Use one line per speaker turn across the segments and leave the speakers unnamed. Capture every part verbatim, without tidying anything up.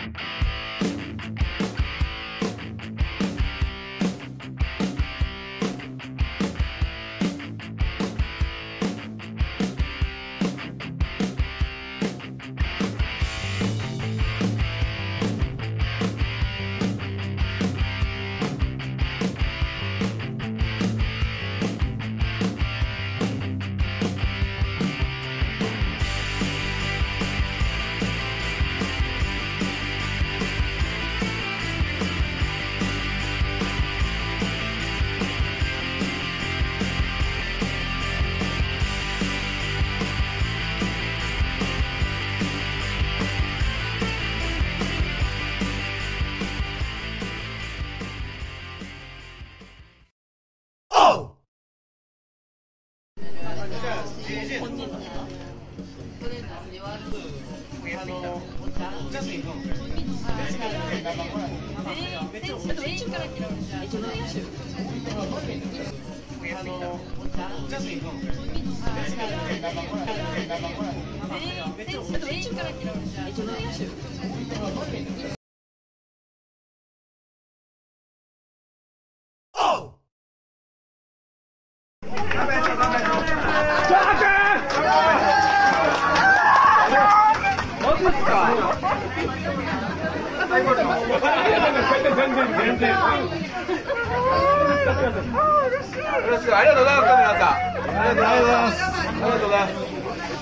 ありがとうございます。皆さん。ありがとうございます。ありがとうございます。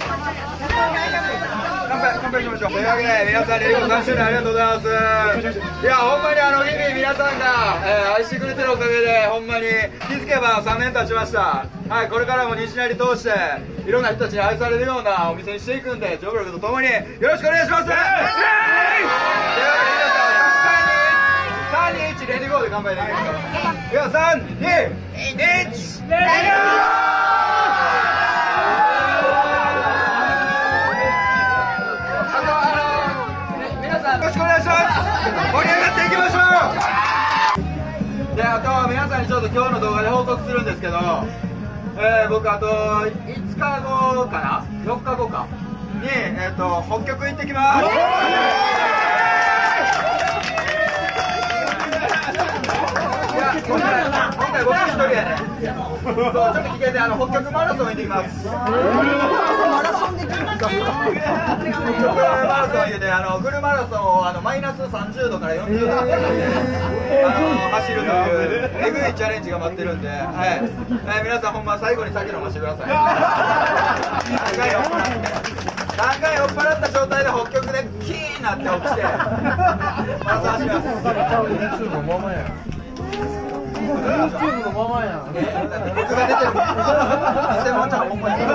乾杯、乾杯しましょう。というわけで、皆さん、レイゴさん周年ありがとうございます。いや、ほんまにあの、日々皆さんが、えー、愛してくれてるおかげで、ほんまに気づけばさんねん経ちました。はい、これからも西成通して、いろんな人たちに愛されるようなお店にしていくんで、ジョブログとともによろしくお願いします。というわけで、皆さん、さんにいちレディーゴーで乾杯できますか。ではさんにいちレディーゴー。よろしくお願いします。盛り上がっていきましょう。で、あと皆さんにちょっと今日の動画で報告するんですけど、えー、僕あといつかごかなよっかごかに、えー、と北極行ってきます。いや、今回今回僕一人やね。そう、ちょっと聞けて、あの北極マラソン行ってきます。マラソンできるんですか。北極マラソン行って、あのフルマラソンをあのマイナスさんじゅうどからよんじゅうどまであの走るというえぐいチャレンジが待ってるんで、はい、はい、皆さんほんま最後に酒飲ましてください。何回酔っ払って何回酔っ払った状態で北極でキーンなって起きてマラソン走ります。YouTube のままや。YouTube のままや。だって僕が出てる偽物じゃんほんまに。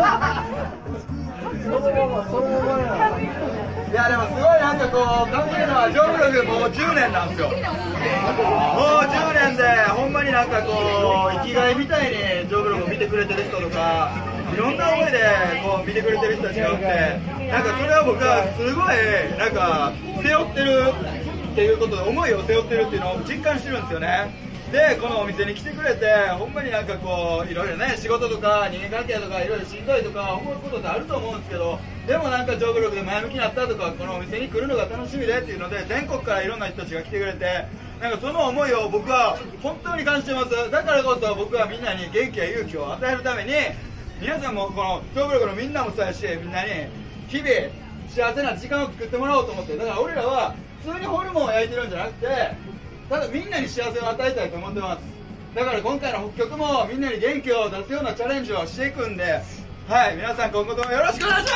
いやでもすごいなんかこう感じるのはジョブログもうじゅうねんなんですよ。もうじゅうねんでほんまになんかこう生きがいみたいにジョブログを見てくれてる人とかいろんな思いでこう見てくれてる人たちがおって、なんかそれは僕はすごいなんか背負ってるっていうことで思いを背負ってるっていうのを実感してるんですよね。でこのお店に来てくれてほんまになんかこういろいろね仕事とか人間関係とかいろいろしんどいとか思うことってあると思うんですけど、でもなんかジョブログで前向きになったとかこのお店に来るのが楽しみでっていうので全国からいろんな人たちが来てくれて、なんかその思いを僕は本当に感じてます。だからこそ僕はみんなに元気や勇気を与えるために皆さんもこのジョブログのみんなもそうやしみんなに日々幸せな時間を作ってもらおうと思って、だから俺らは普通にホルモンを焼いてるんじゃなくてただみんなに幸せを与えたいと思ってます。だから今回の北極もみんなに元気を出すようなチャレンジをしていくんで、はい、皆さん今後ともよろしくお願いします。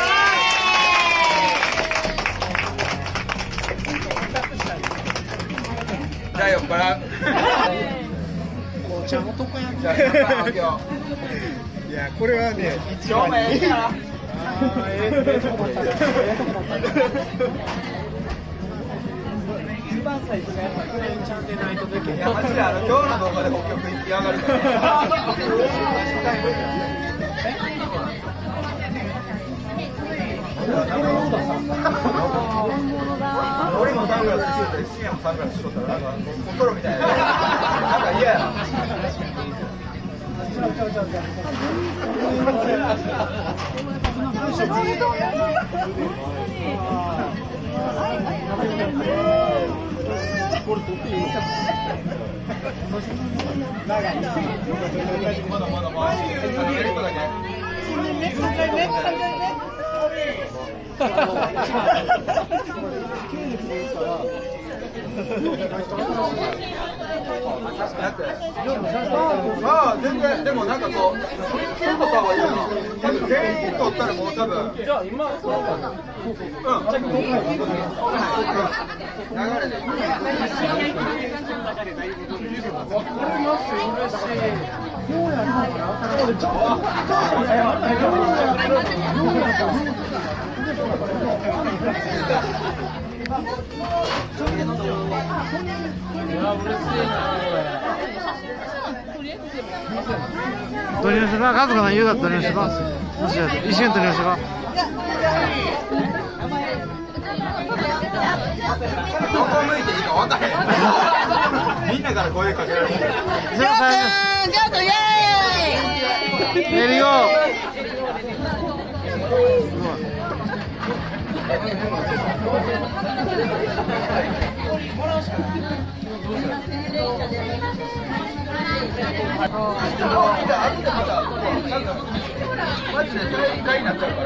じゃあ酔っ払う。紅茶のとこやん。じゃあ乾杯い
やこれはね
一番いいかな。
一番最初がやっぱりちゃんでないとできない。
いやマジであの今日の動画で北極行き上がるから。俺もサングラスしとって、深夜もサングラスしとったらなんかコントロみたいな。なんか嫌やな。はいはい。
れ取っていいの？
長い。まだまだまだ。一個だけ。三回目。三回目。まあ全然でもなんかこうちょっとかはいいよ。多分全員取ったらもう多分。じゃあ今そうかな。うん。じゃあ今回流れで。わかりますよ。嬉しい。もうやるのかな。そうでちょっ
取りましょうか、カズカさん言うだったら取りましょうか。一瞬取りましょうか。
どこ向いていいか分からへん。みんなから声かけられてる。
ジョー君、ジョー君イエーイ。レディーゴ
マジでそれ一回になっちゃうから。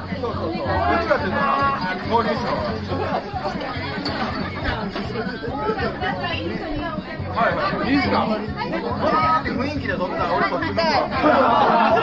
そうそうそう。どっちかっていうと合流した方が。はいはい。いいですか。雰囲気で飛んだら俺こっち向くわ。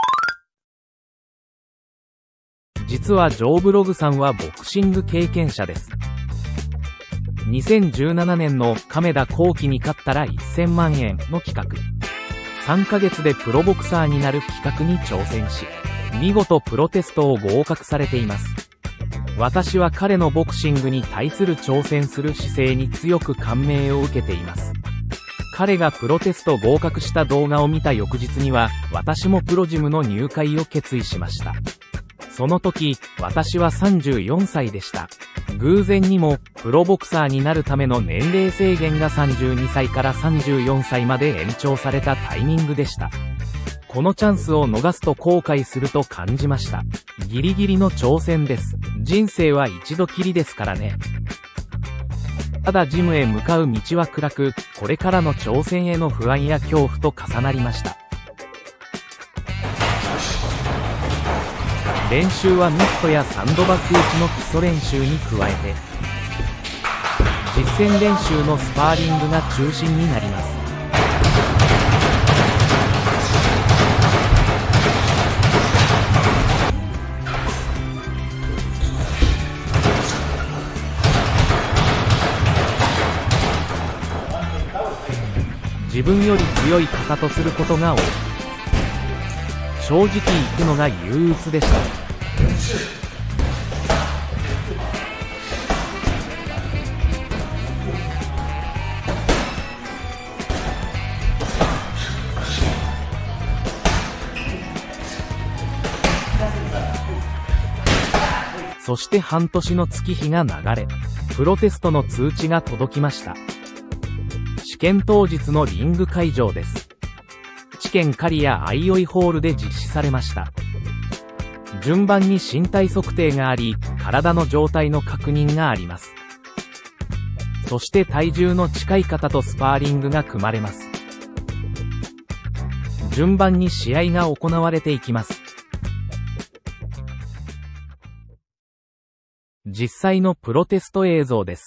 実はジョーブログさんはボクシング経験者です。にせんじゅうななねんの亀田光輝に勝ったらせんまんえんの企画。さんかげつでプロボクサーになる企画に挑戦し、見事プロテストを合格されています。私は彼のボクシングに対する挑戦する姿勢に強く感銘を受けています。彼がプロテスト合格した動画を見た翌日には、私もプロジムの入会を決意しました。その時、私はさんじゅうよんさいでした。偶然にも、プロボクサーになるための年齢制限がさんじゅうにさいからさんじゅうよんさいまで延長されたタイミングでした。このチャンスを逃すと後悔すると感じました。ギリギリの挑戦です。人生は一度きりですからね。ただジムへ向かう道は暗く、これからの挑戦への不安や恐怖と重なりました。練習はミットやサンドバッグ打ちの基礎練習に加えて、実践練習のスパーリングが中心になります。自分より強い方とすることが多い。正直行くのが憂鬱でした。そして半年の月日が流れ、プロテストの通知が届きました。試験当日のリング会場です。知見刈谷アイオイホールで実施されました。順番に身体測定があり、体の状態の確認があります。そして体重の近い方とスパーリングが組まれます。順番に試合が行われていきます。実際のプロテスト映像です。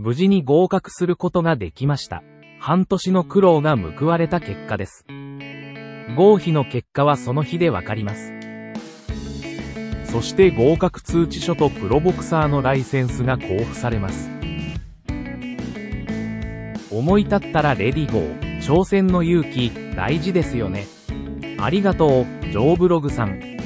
無事に合格することができました。半年の苦労が報われた結果です。合否の結果はその日でわかります。そして合格通知書とプロボクサーのライセンスが交付されます。思い立ったらレディゴー。挑戦の勇気、大事ですよね。ありがとう、ジョーブログさん。